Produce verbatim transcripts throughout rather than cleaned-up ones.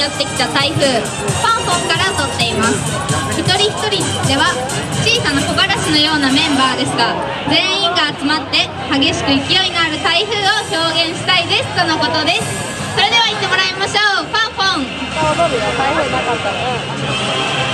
寄ってきた台風ファンフォンから撮っています。一人一人では小さな木枯らしのようなメンバーですが、全員が集まって激しく勢いのある台風を表現したいですとのことです。それでは行ってもらいましょう。ファンフォン。台風なかったね。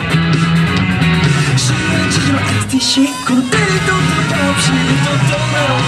この手に取ったかもしれない